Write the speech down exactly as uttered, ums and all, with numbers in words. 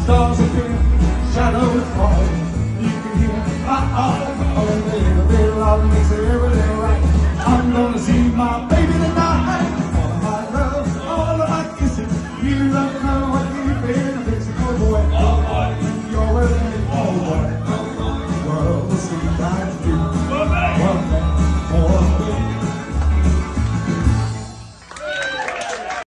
Stars appear, shadows fall. You can hear my heart calling. A little bit of love makes everything right. I'm gonna see my baby tonight. All of my love, all of my kisses. You don't know what